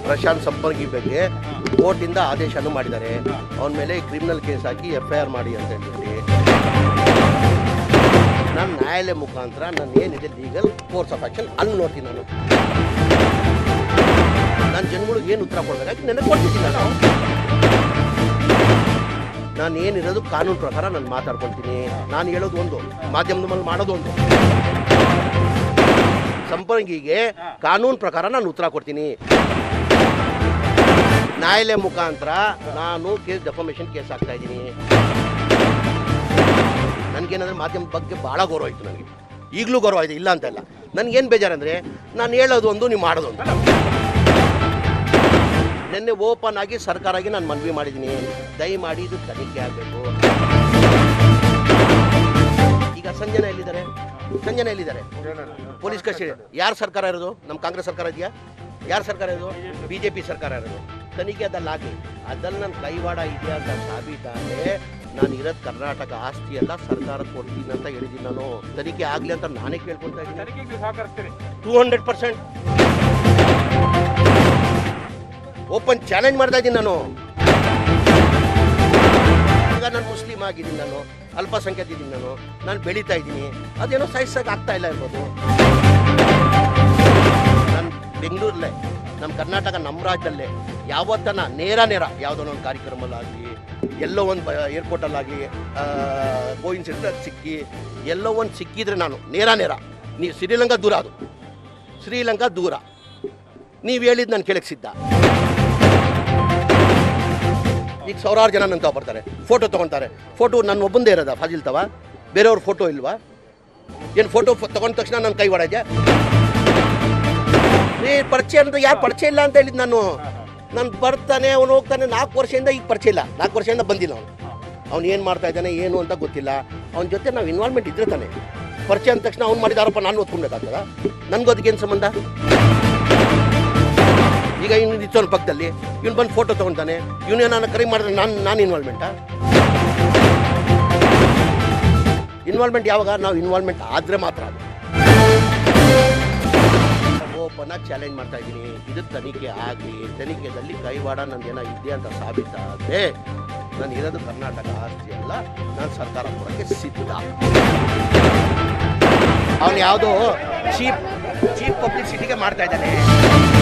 ಪ್ರಶಾಂತ್ ಸಂಪರ್ಗಿ ಬಗ್ಗೆ ಕೋರ್ಟಿಂದ ಆದೇಶನೂ ಮಾಡಿದ್ದಾರೆ. ಅವನ ಮೇಲೆ ಕ್ರಿಮಿನಲ್ ಕೇಸ್ ಹಾಕಿ FIR ಮಾಡಿ ಅಂತ ಹೇಳಿ ನಾನು ನ್ಯಾಯಾಲಯ ಮುಖಾಂತರ ನಾನು ಏನಿದೆ ಲೀಗಲ್ ಕೋರ್ಸ್ ಆಫ್ ಆ್ಯಕ್ಷನ್ ಅಲ್ಲಿ ನೋಡ್ತೀನಿ. ನಾನು ಜನಗಳಿಗೆ ಏನು ಉತ್ತರ ಕೊಡಬೇಕಾಗಿ ನನಗೆ ಕೊಡ್ತಿದ್ದೀನಿ. ನಾನು ಏನಿರೋದು ಕಾನೂನು ಪ್ರಕಾರ ನಾನು ಮಾತಾಡ್ಕೊಳ್ತೀನಿ. ನಾನು ಹೇಳೋದು ಒಂದು, ಮಾಧ್ಯಮದ ಮೇಲೆ ಮಾಡೋದು ಒಂದು. ಸಂಪರ್ಕಿಗೆ ಕಾನೂನು ಪ್ರಕಾರ ನಾನು ಉತ್ತರ ಕೊಡ್ತೀನಿ. ನ್ಯಾಯಾಲಯ ಮುಖಾಂತರ ನಾನು ಡೆಫಮೇಷನ್ ಕೇಸ್ ಹಾಕ್ತಾ ಇದ್ದೀನಿ. ನನಗೇನಂದ್ರೆ ಮಾಧ್ಯಮದ ಬಗ್ಗೆ ಭಾಳ ಗೌರವ ಇತ್ತು. ನನಗೆ ಈಗಲೂ ಗೌರವ ಇದೆ, ಇಲ್ಲ ಅಂತಲ್ಲ. ನನಗೇನು ಬೇಜಾರಂದರೆ ನಾನು ಹೇಳೋದು ಒಂದು, ನೀವು ಮಾಡೋದು ಒಂದು. ನಿನ್ನೆ ಓಪನ್ ಆಗಿ ಸರ್ಕಾರಕ್ಕೆ ನಾನು ಮನವಿ ಮಾಡಿದ್ದೀನಿ, ದಯಮಾಡಿ ಇದು ತನಿಖೆ ಆಗಬೇಕು. ಈಗ ಸಂಜನ ಎಲ್ಲಿದ್ದಾರೆ? Police custody. ಯಾರು ಸರ್ಕಾರ ಇರೋದು? ನಮ್ಮ ಕಾಂಗ್ರೆಸ್ ಸರ್ಕಾರ ಇದೆಯಾ? ಯಾರು ಸರ್ಕಾರ ಇರೋದು? BJP ಸರ್ಕಾರ ಇರೋದು. ತನಿಖೆ ಅದಲ್ಲಾಗಲಿ. ಅದ್ರಲ್ಲಿ ನನ್ನ ಕೈವಾಡ ಇದೆಯಾ ಅಂತ ಸಾಬೀತಾದರೆ ನಾನು ಇರೋದು ಕರ್ನಾಟಕ ಆಸ್ತಿ ಎಲ್ಲ ಸರ್ಕಾರ ಕೊಡ್ತೀನಿ ಅಂತ ಹೇಳಿದ್ದೀನಿ. ನಾನು ತನಿಖೆ ಆಗಲಿ ಅಂತ ನಾನೇ ಕೇಳ್ಕೊಳ್ತಾ ಇದ್ದೀನಿ. 200% ಓಪನ್ ಚಾಲೆಂಜ್ ಮಾಡ್ತಾ ಇದ್ದೀನಿ. ಈಗ ನಾನು ಮುಸ್ಲಿಮ್ ಆಗಿದ್ದೀನಿ, ನಾನು ಅಲ್ಪಸಂಖ್ಯಾತ ಇದ್ದೀನಿ, ನಾನು ಬೆಳೀತಾ ಇದ್ದೀನಿ. ಅದೇನೋ ಸಹಿಸಕ್ಕೆ ಆಗ್ತಾ ಇಲ್ಲ ಇರ್ಬೋದು. ನಾನು ಬೆಂಗಳೂರಲ್ಲೇ, ನಮ್ಮ ಕರ್ನಾಟಕ, ನಮ್ಮ ರಾಜ್ಯದಲ್ಲೇ ಯಾವತ್ತನ ನೇರ ಯಾವುದೋ ಒಂದು ಕಾರ್ಯಕ್ರಮಲ್ಲಾಗಲಿ, ಎಲ್ಲೋ ಒಂದು ಏರ್ಪೋರ್ಟಲ್ಲಾಗಲಿ ಕೋಇನ್ಸಿಡೆಂಟ್ ಸಿಕ್ಕಿ ಎಲ್ಲೋ ಒಂದು ಸಿಕ್ಕಿದ್ರೆ ನಾನು ನೇರ ನೀವು ಶ್ರೀಲಂಕಾ ದೂರ, ಅದು ಶ್ರೀಲಂಕಾ ದೂರ. ನೀವು ಹೇಳಿದ್ದು ನಾನು ಕೇಳಕ್ಕೆ ಸಿದ್ಧ. ಈಗ ಸಾವಿರಾರು ಜನ ನನ್ನ ಬರ್ತಾರೆ, ಫೋಟೋ ತೊಗೊತಾರೆ. ಫೋಟೋ ನನ್ನ ಒಬ್ಬಂದೇ ಇರೋದ ಫಾಜಿಲ್ ತವ? ಬೇರೆಯವ್ರ ಫೋಟೋ ಇಲ್ವಾ? ಏನು ಫೋಟೋ ತೊಗೊಂಡ ತಕ್ಷಣ ನನ್ನ ಕೈ ಹೊಡೆದೆ? ಪರಿಚಯ ಅಂತ ಯಾರು ಪರಿಚಯ ಇಲ್ಲ ಅಂತ ಹೇಳಿದ್ದು ನಾನು ಬರ್ತಾನೆ, ಅವನು ಹೋಗ್ತಾನೆ. 4 ವರ್ಷದಿಂದ ಈಗ ಪರಿಚಯ ಇಲ್ಲ, 4 ವರ್ಷದಿಂದ ಬಂದಿಲ್ಲ. ಅವ್ನು ಏನು ಮಾಡ್ತಾ ಇದ್ದಾನೆ ಏನು ಅಂತ ಗೊತ್ತಿಲ್ಲ. ಅವನ ಜೊತೆ ನಾವು ಇನ್ವಾಲ್ವ್ಮೆಂಟ್ ಇದ್ರೆ ತಾನೆ. ಪರಿಚಯ ಅಂದ ತಕ್ಷಣ ಅವ್ನು ಮಾಡಿದಾರಪ್ಪ ನಾನು ಓದ್ಕೊಬೇಕಾಗ್ತದ? ನನಗೂ ಅದಕ್ಕೇನು ಸಂಬಂಧ? ಈಗ ಇನ್ನು ನಿಂತವನ ಪಕ್ಕದಲ್ಲಿ ಇವ್ನು ಬಂದು ಫೋಟೋ ತೊಗೊತಾನೆ, ಇವನೇನಾನ ಕರೆ ಮಾಡಿದ್ರೆ ನಾನು ಇನ್ವಾಲ್ವ್ಮೆಂಟಾ? ಇನ್ವಾಲ್ವ್ಮೆಂಟ್ ಯಾವಾಗ? ನಾವು ಇನ್ವಾಲ್ವ್ಮೆಂಟ್ ಆದರೆ ಮಾತ್ರ. ಅದು ಓಪನ್ ಆಗಿ ಚಾಲೆಂಜ್ ಮಾಡ್ತಾ ಇದ್ದೀನಿ. ಇದು ತನಿಖೆ ಆಗಲಿ. ತನಿಖೆಯಲ್ಲಿ ಕೈವಾಡ ನಂದೇನೋ ಇದೆ ಅಂತ ಸಾಬೀತಾದರೆ ನಾನು ಇರೋದು ಕರ್ನಾಟಕ ಆಸ್ತಿ ಅಲ್ಲ, ನಾನು ಸರ್ಕಾರ ಕೊಡೋಕ್ಕೆ ಸಿದ್ಧ. ಅವನು ಯಾವುದೋ ಚೀಪ್ ಪಬ್ಲಿಸಿಟಿಗೆ ಮಾಡ್ತಾ ಇದ್ದಾನೆ.